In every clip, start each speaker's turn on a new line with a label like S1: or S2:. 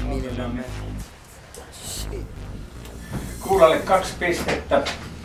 S1: Kuulalle 2 pistettä,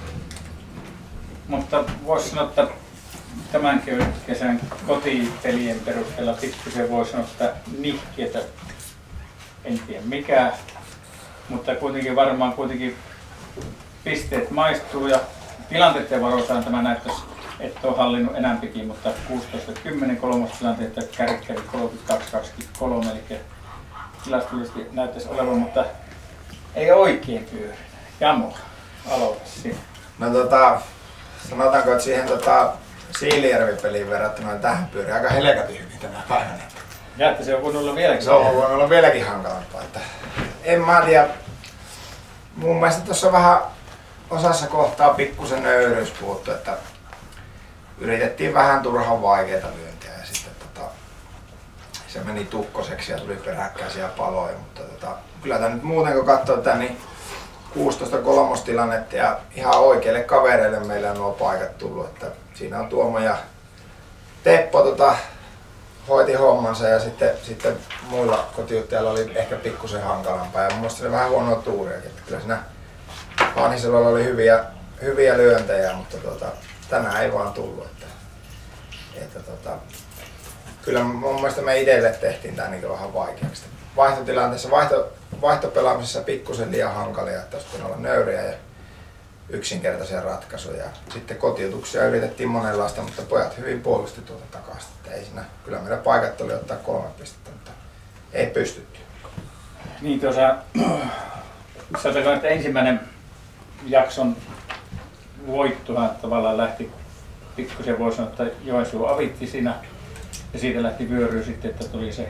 S1: mutta voisi sanoa, että tämän kesän kotipelien perusteella pikkusen voi sanoa, että nihkeetä, en tiedä mikä, mutta kuitenkin varmaan pisteet maistuu ja tilanteiden varoitaan tämä näyttäisi, että on hallinnut enämpikin, mutta 16-10 kolmostilanteetta, kärkkäri 32-23, eli tilastollisesti näyttäisi olevan, mutta ei oikein pyöri. Jamo, aloita siinä.
S2: No sanotaanko, että siihen Siilijärvi-peliin verrattuna tähän pyörii aika helkatin hyvin tänä päivänä.
S1: Ja että se on voinut olla vieläkin.
S2: Se on voinut olla vieläkin hankalampaa. Että en mä tiedä. Mun mielestä tuossa vähän osassa kohtaa pikkusen nöyryys puuttu, että yritettiin vähän turhan vaikeita lyöntiä ja sitten se meni tukkoseksi ja tuli peräkkäisiä paloja, mutta kyllä tämä nyt muuten kun katsoo tätä, niin 16 kolmostilannetta ja ihan oikeille kavereille meillä on nuo paikat tullut, että siinä on Tuomo ja Teppo hoiti hommansa ja sitten muilla kotiuttajilla oli ehkä pikkusen hankalampaa ja mun mielestä se oli vähän huonoa tuuriakin, että kyllä siinä Hanhiselolla oli hyviä lyöntejä, mutta tänään ei vaan tullut, että kyllä mun mielestä me itselle tehtiin tää niin vähän vaikeaksi. Vaihtotilanteessa, vaihtopelaamisessa pikkusen liian hankalia, että olisi olla nöyriä ja yksinkertaisia ratkaisuja. Sitten kotiutuksia yritettiin monenlaista, mutta pojat hyvin puolusti tuolta takaisin. Ei siinä, kyllä meidän paikat oli ottaa 3 pistettä, mutta ei pystytty.
S1: Niin sanotaanko, että ensimmäinen jakson voittohan tavallaan lähti pikkusen, voi sanoa, että Joensuu avitti siinä ja siitä lähti vyöryy sitten, että tuli se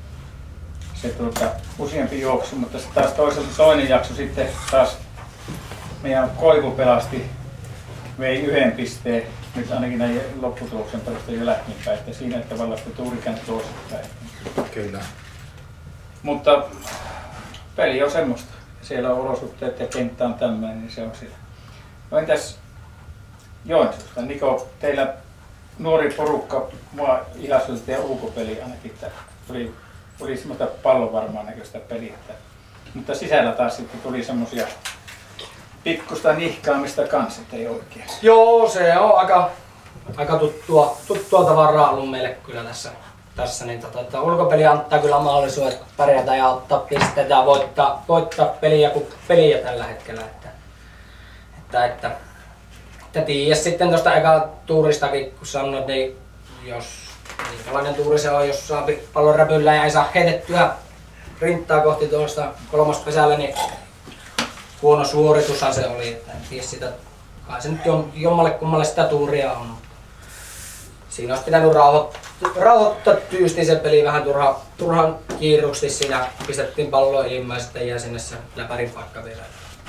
S1: useampi juoksu, mutta taas toisaalta toinen jakso sitten taas meidän Koivu pelasti, vei 1 pisteen, nyt ainakin näin lopputuloksen perusteella jälkeenpäin, että siinä tavallaan sitten tuuri kääntyi toisinpäin.
S2: Kyllä.
S1: Mutta peli on semmoista, siellä on olosuhteet ja kenttä on tämmöinen, niin se on siellä. No entäs Joensuusta? Niko, teillä nuori porukka, mua ihastutti teidän ulkopeli ainakin, että oli semmoista pallonvarmaa näköistä peliä, mutta sisällä taas sitten tuli semmosia pikkusta nihkaamista kanssa, että ei oikein.
S3: Joo, se on aika tuttua tavaraa ollut meille kyllä tässä niin ulkopeli antaa kyllä mahdollisuuden pärjätä ja ottaa pisteitä ja voittaa peliä kuin peliä tällä hetkellä. Että tiedä sitten tuosta eka tuuristakin, kun sanoit, niin jos minkälainen tuuri se on, jos saa pallon räpyllä ja ei saa heitettyä rinttaa kohti tuosta kolmospesällä, niin huono suoritushan se oli. Että en tiedä sitä, kai se nyt jommalle kummalle sitä tuuria on. Siinä olisi pitänyt rauhoittaa tyystin se peli vähän turhan kiirusti. Siinä pistettiin palloa ilmaan ja sitten jäi sinne se läpärin paikka vielä.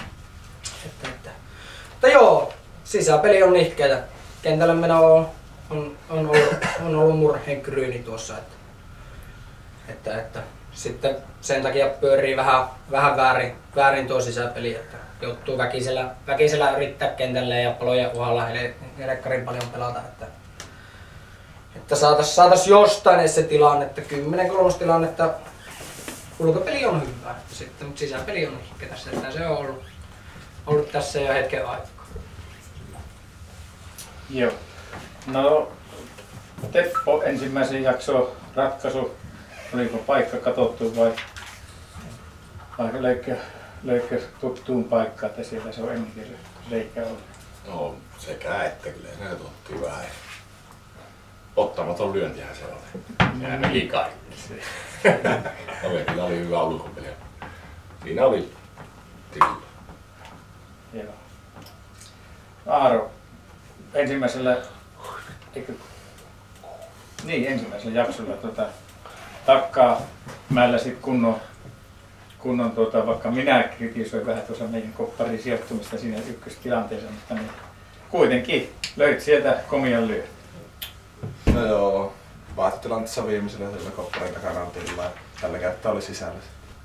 S3: Mutta joo, sisäpeli on nihkeetä. Kentällä meno on ollut murheenkryyni tuossa. Että sitten sen takia pyörii vähän väärin tuo sisäpeli. Että joutuu väkisellä yrittää kentälle ja palojen uhalla helekkarin paljon pelata. Että saatais jostain edes se tilanne, että 10-3 tilannetta ulkopeli on hyvä, sitten, mutta sisäpeli on ehkä tässä, että se on ollut tässä jo hetken aikaa.
S1: Joo. No Teppo ensimmäisen jakson ratkaisu, oliko paikka katsottu vai löikö tuttuun paikkaan, että siellä se on ennenkin reikä ollut?
S4: No sekä että kyllä se otti vähän. Ottamaton lyöntihän se oli. Sehän meni kaikki. Kyllä oli hyvä ulkopeli. Siinä oli tila.
S1: Joo. Aaro, ensimmäisellä jaksolla takkaa mäellä sit kunnon vaikka minä kritisoin vähän tuossa meidän kopparin sijoittumista siinä ykköstilanteessa, mutta niin kuitenkin löit sieltä komian lyön.
S5: No joo, vaihtotilanteessa viimeisellä sillä kopparin takarantilla ja tällä kertaa oli sisällä.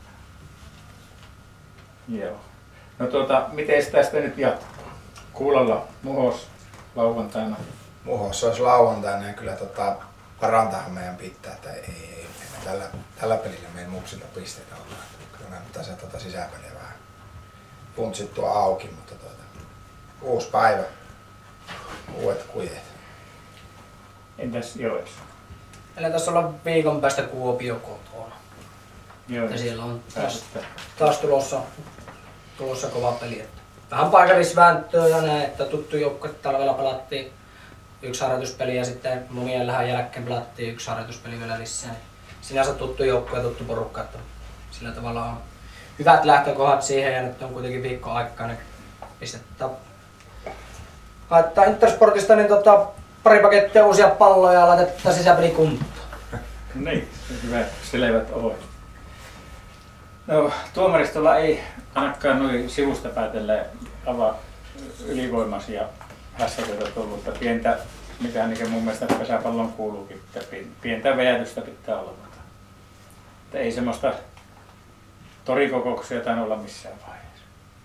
S1: Joo. No miten tästä nyt jatkuu? Kuulolla Muhos lauantaina.
S2: Muhos olisi lauantaina ja kyllä parantahan meidän pitää, että ei tällä pelillä meidän muksilta pisteitä ollaan. Kyllä näyttää se sisäpeliä vähän puntsittua auki, mutta uusi päivä, uudet kujet.
S1: Entäs Joessa?
S3: Meillä tässä olla viikon päästä Kuopio kotona.
S1: Joo,
S3: Ja siellä on
S1: pääsette.
S3: taas tulossa kova peli. Että vähän paikallisvääntöä ja näin, että tuttu joukkue talvella pelattiin yksi harjoituspeli ja sitten monien lähän jälkeen pelattiin yksi harjoituspeli vielä lisää. Niin sinänsä tuttu joukkue ja tuttu porukka, että sillä tavalla on hyvät lähtökohdat siihen ja nyt on kuitenkin viikko aikaa, niin pistetään haettaa Intersportista niin pari pakettia uusia palloja ja laitetaan sisäpeli kuntoon.
S1: Niin, hyvät selvät ohjeet. No, tuomaristolla ei ainakaan noin sivusta päätellä aivan ylivoimaisia hässäköitä tullut, mutta pientä, mitä ainakin mun mielestä pesäpallon kuuluukin, että pientä vejätystä pitää olla. Että ei semmoista torikokouksia tainnut olla missään vaiheessa.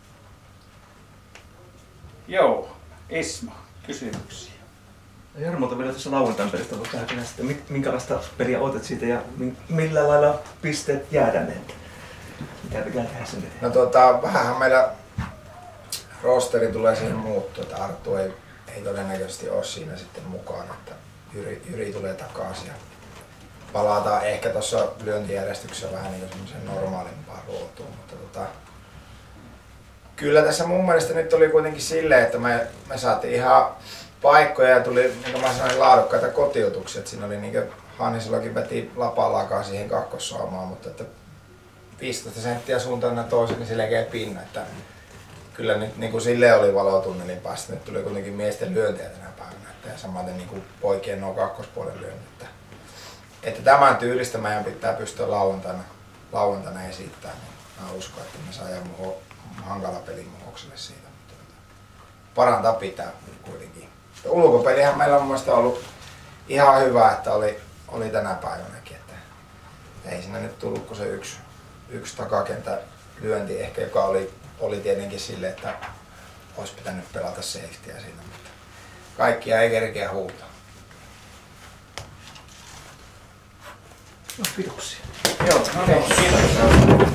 S1: Joo, Ismo, kysymyksiä.
S6: Jarmolta vielä tuossa lauantain pelistä voisi vähän sitten, minkälaista peliä odotat siitä ja millä lailla pisteet jäädäneet? Mitä pitää tehdä sen eteen?
S2: No vähänhän meillä rosteri tulee siihen muuttua, että Arttu ei todennäköisesti ole siinä sitten mukana, että Jyri tulee takaisin ja palataan ehkä tuossa lyöntijärjestyksessä vähän niin semmoiseen normaalimpaan ruotuun, mutta kyllä tässä mun mielestä nyt oli kuitenkin silleen, että me saatiin ihan paikkoja ja tuli, niin kuin mä sanoin, laadukkaita kotiutuksia. Siinä oli niin kuin Hannisellakin veti lapalakaan siihen kakkossaamaan, mutta että 15 senttiä suuntaan ja toisen, niin selkeä pinna. Että kyllä nyt niin kuin silleen oli valotunnelin päästä. Nyt tuli kuitenkin miesten lyöntiä tänä päivänä. Ja samaten niin kuin poikien nuo kakkospuolen lyönnit. Että tämän tyylistä meidän pitää pystyä lauantaina esittämään. Niin mä uskon, että me saadaan hankala peli Muhokselle siitä. Mutta parantaa pitää kuitenkin. Ulkopelihän meillä on mun mielestä ollut ihan hyvä, että oli tänä päivänäkin. Että ei siinä nyt tullut kuin se yksi takakenttä lyönti ehkä, joka oli tietenkin silleen, että olisi pitänyt pelata safetyä siinä, mutta kaikkia ei kerkeä huutaa.
S6: No, kiitoksia.
S1: Joo, no niin, kiitos.